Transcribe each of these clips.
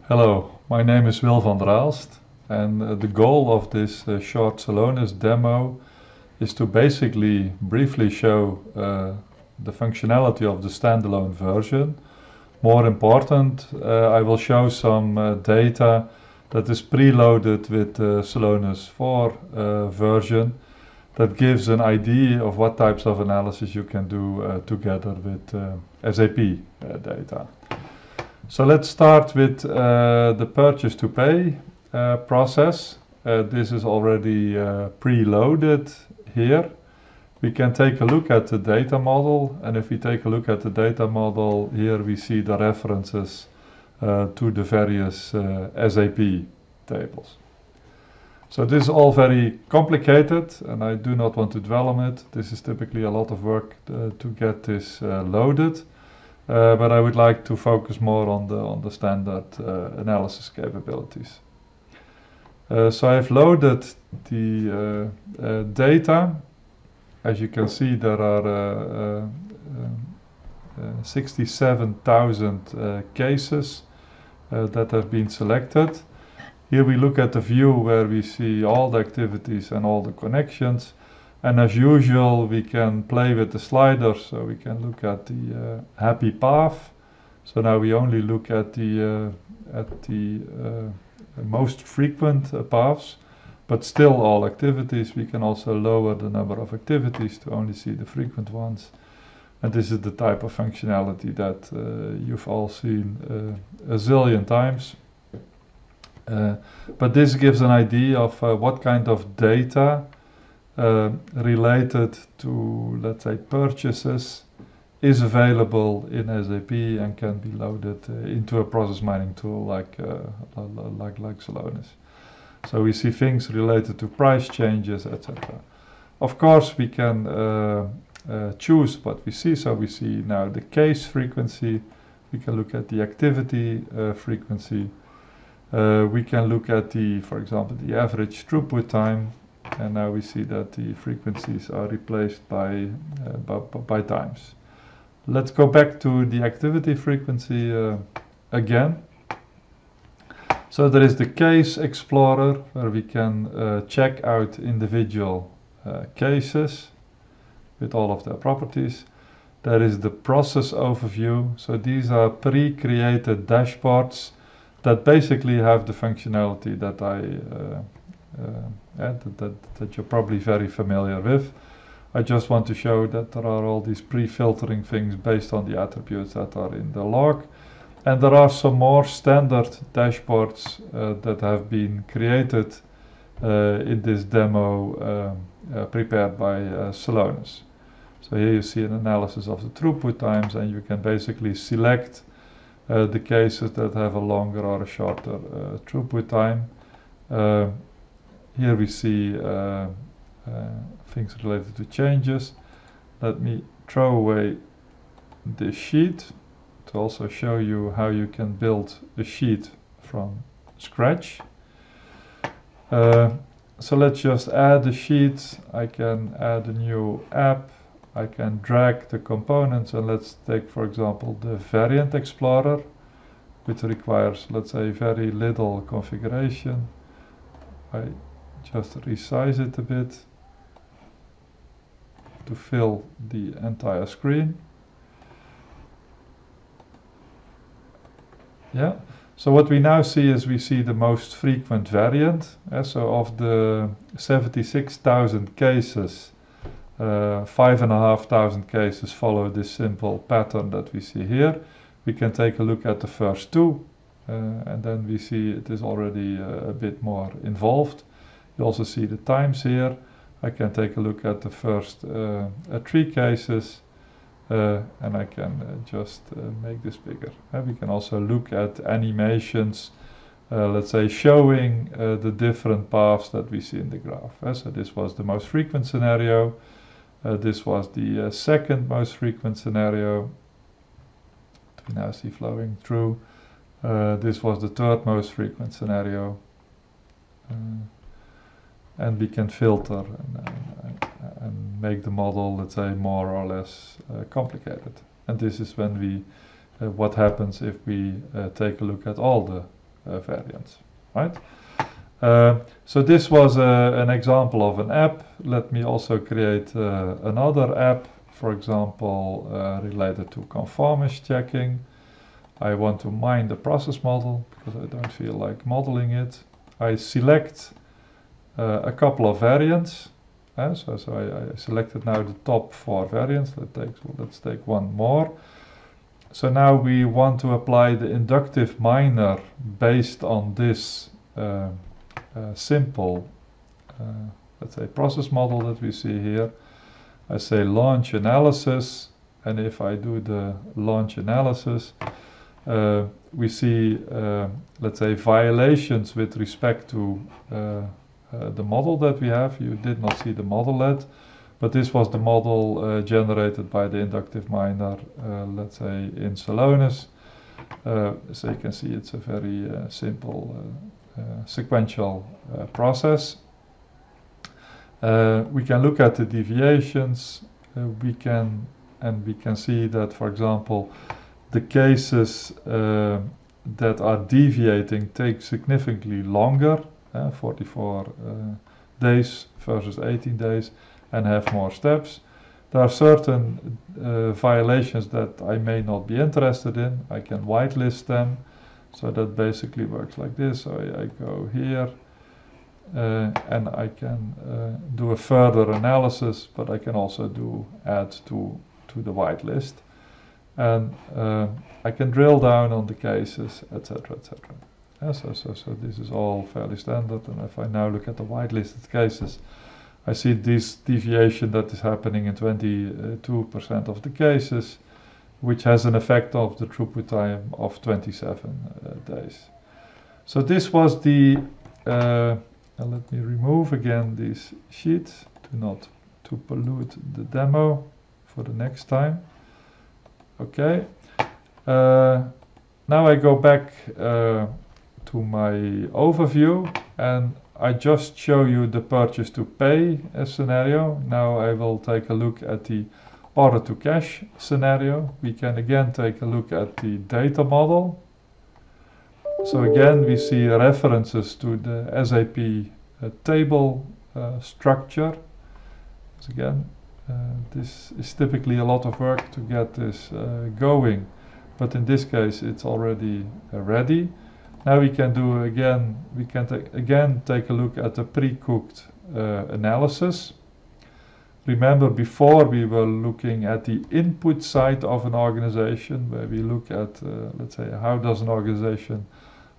Hello, my name is Wil van der Aalst, and the goal of this short Celonis demo is to basically briefly show the functionality of the standalone version. More important, I will show some data that is preloaded with the Celonis 4 version that gives an idea of what types of analysis you can do together with SAP data. So let's start with the purchase to pay process. This is already preloaded here. We can take a look at the data model, and if we take a look at the data model, here we see the references to the various SAP tables. So this is all very complicated, and I do not want to dwell on it. This is typically a lot of work to get this loaded. But I would like to focus more on the standard analysis capabilities. So I've loaded the data. As you can see, there are 67,000 cases that have been selected. Here we look at the view where we see all the activities and all the connections. And as usual, we can play with the sliders, so we can look at the happy path. So now we only look at the most frequent paths, but still all activities. We can also lower the number of activities to only see the frequent ones. And this is the type of functionality that you've all seen a zillion times. But this gives an idea of what kind of data related to, let's say, purchases is available in SAP and can be loaded into a process mining tool like Celonis. So we see things related to price changes, etc. Of course, we can choose what we see. So we see now the case frequency. We can look at the activity frequency. We can look at for example, the average throughput time. And now we see that the frequencies are replaced by times. Let's go back to the activity frequency again. So there is the case explorer where we can check out individual cases with all of their properties. There is the process overview. So these are pre-created dashboards that basically have the functionality that that you're probably very familiar with. I just want to show that there are all these pre-filtering things based on the attributes that are in the log. And there are some more standard dashboards that have been created in this demo prepared by Celonis. So here you see an analysis of the throughput times, and you can basically select the cases that have a longer or a shorter throughput time. Here we see things related to changes. Let me throw away this sheet to also show you how you can build a sheet from scratch. So let's just add a sheet. I can add a new app. I can drag the components, and let's take, for example, the variant explorer, which requires, let's say, very little configuration. I just resize it a bit to fill the entire screen. Yeah, so what we now see is we see the most frequent variant. So of the 76,000 cases, 5,500 cases follow this simple pattern that we see here. We can take a look at the first two, and then we see it is already a bit more involved. You also see the times here. I can take a look at the first 3 cases, and I can just make this bigger. We can also look at animations, let's say, showing the different paths that we see in the graph. So this was the most frequent scenario. This was the second most frequent scenario. We now see flowing through. This was the third most frequent scenario. And we can filter and make the model, let's say, more or less complicated. And this is when we what happens if we take a look at all the variants, right? So this was an example of an app. Let me also create another app, for example, related to conformance checking. I want to mine the process model because I don't feel like modeling it. I select a couple of variants. So I selected now the top 4 variants. Let's take one more. So now we want to apply the inductive miner based on this simple, let's say, process model that we see here. I say launch analysis, and if I do the launch analysis, we see, let's say, violations with respect to the model that we have. You did not see the modellet, but this was the model generated by the inductive miner, let's say, in Celonis. So you can see it's a very simple sequential process. We can look at the deviations. We can see that, for example, the cases that are deviating take significantly longer, 44 days versus 18 days, and have more steps. There are certain violations that I may not be interested in. I can whitelist them. So that basically works like this. So I go here and I can do a further analysis, but I can also do add to the whitelist. And I can drill down on the cases, etc., etc. So this is all fairly standard. And if I now look at the whitelisted cases, I see this deviation that is happening in 22% of the cases, which has an effect of the throughput time of 27 days. So this was the, let me remove again these sheets not to pollute the demo for the next time. Okay, now I go back to my overview, and I just show you the purchase to pay scenario. Now I will take a look at the order to cash scenario. We can again take a look at the data model. So again, we see references to the SAP table structure. So again, this is typically a lot of work to get this going, but in this case it's already ready. Now we can do again, we can take a look at the pre-cooked analysis. Remember, before we were looking at the input side of an organization, where we look at, let's say, how does an organization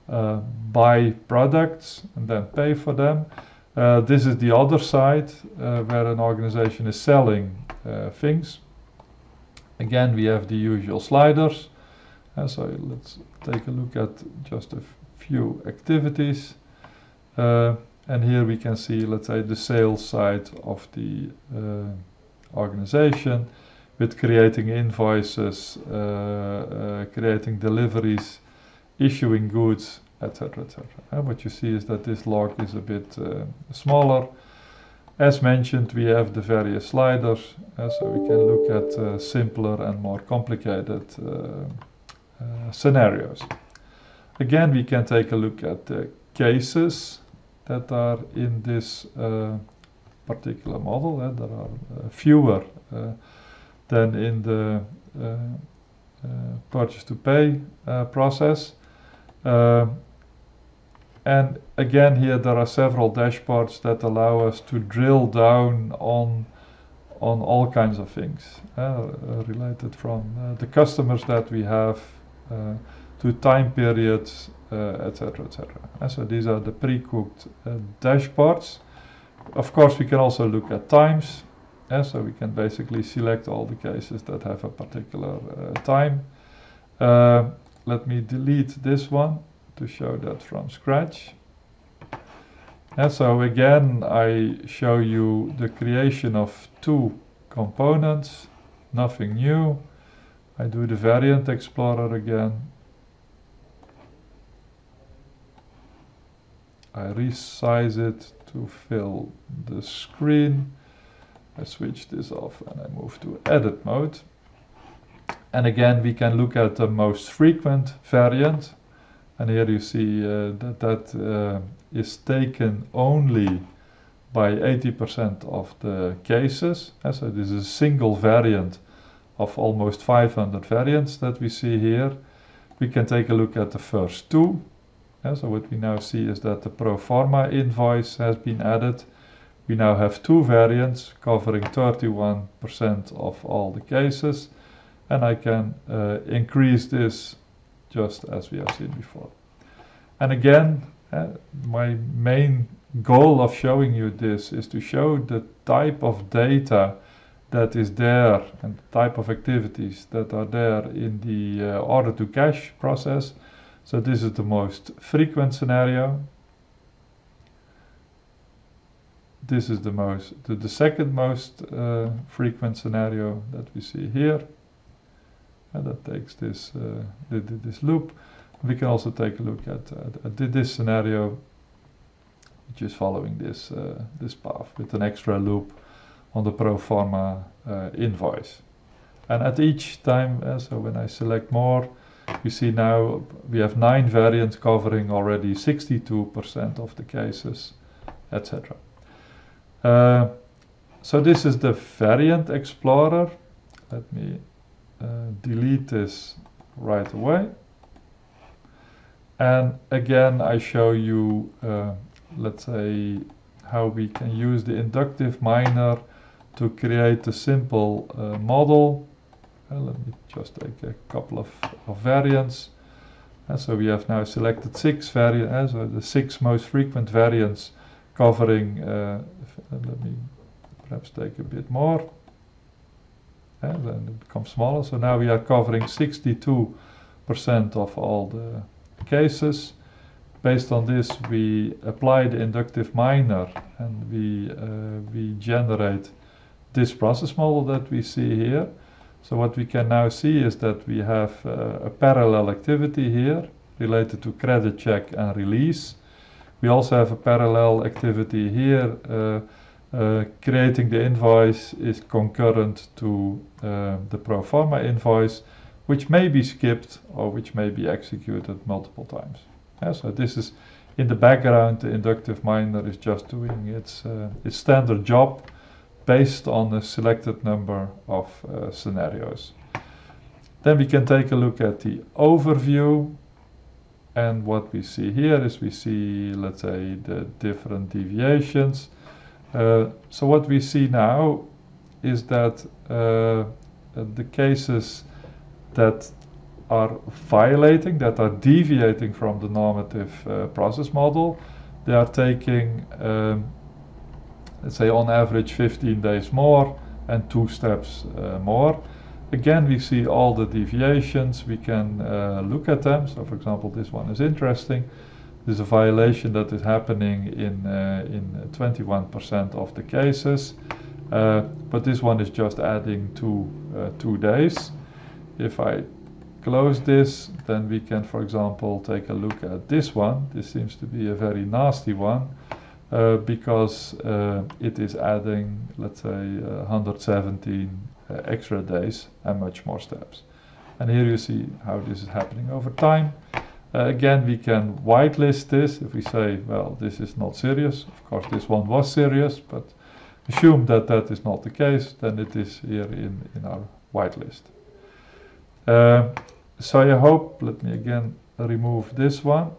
buy products and then pay for them. This is the other side, where an organization is selling things. Again, we have the usual sliders. So let's take a look at just a few activities. And here we can see, let's say, the sales side of the organization, with creating invoices, creating deliveries, issuing goods, etc., etc. What you see is that this log is a bit smaller. As mentioned, we have the various sliders, so we can look at simpler and more complicated scenarios. Again, we can take a look at the cases that are in this particular model. There are fewer than in the purchase to pay process. And again, here there are several dashboards that allow us to drill down on all kinds of things related from the customers that we have to time periods, etc., etc. So these are the pre-cooked dashboards. Of course, we can also look at times. So we can basically select all the cases that have a particular time. Let me delete this one to show that from scratch. And so again, I show you the creation of two components, nothing new. I do the variant explorer again. I resize it to fill the screen. I switch this off and I move to edit mode. And again, we can look at the most frequent variant. And here you see that is taken only by 80% of the cases. So this is a single variant of almost 500 variants that we see here. We can take a look at the first two. So what we now see is that the pro forma invoice has been added. We now have two variants covering 31% of all the cases, and I can increase this just as we have seen before. And again, my main goal of showing you this is to show the type of data that is there and the type of activities that are there in the order to cash process. So this is the most frequent scenario. This is the second most frequent scenario that we see here, and that takes this this loop. We can also take a look at this scenario, which is following this this path with an extra loop on the pro forma invoice. And at each time, so when I select more, you see now we have 9 variants covering already 62% of the cases, etc. So this is the variant explorer. Let me delete this right away. And again, I show you, let's say, how we can use the inductive miner to create a simple model. Let me just take a couple of variants. So we have now selected 6 variants, so the 6 most frequent variants covering, let me perhaps take a bit more, and then it becomes smaller. So now we are covering 62% of all the cases. Based on this, we apply the inductive miner and we generate this process model that we see here. So what we can now see is that we have a parallel activity here related to credit check and release. We also have a parallel activity here. Creating the invoice is concurrent to the pro forma invoice, which may be skipped or which may be executed multiple times. So this is in the background. The inductive miner is just doing its standard job based on a selected number of scenarios. Then we can take a look at the overview, and what we see here is we see, let's say, the different deviations. So what we see now is that the cases that are violating, that are deviating from the normative process model, they are taking, let's say, on average 15 days more and 2 steps more. Again, we see all the deviations. We can look at them. So, for example, this one is interesting. There's a violation that is happening in 21% of the cases, but this one is just adding 2 days. If I close this, then we can, for example, take a look at this one. This seems to be a very nasty one because it is adding, let's say, 117 extra days and much more steps. And here you see how this is happening over time. Again, we can whitelist this. If we say, well, this is not serious, of course this one was serious, but assume that that is not the case, then it is here in our whitelist. So I hope, let me again remove this one.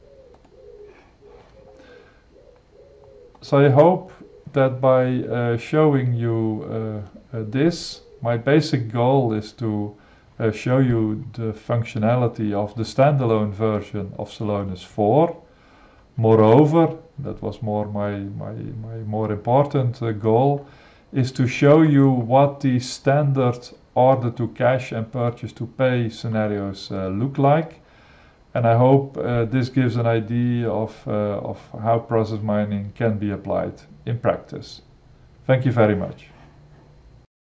So I hope that by showing you this, my basic goal is to show you the functionality of the standalone version of Celonis 4. Moreover, that was my more important goal, is to show you what the standard order to cash and purchase to pay scenarios look like. And I hope this gives an idea of how process mining can be applied in practice. Thank you very much.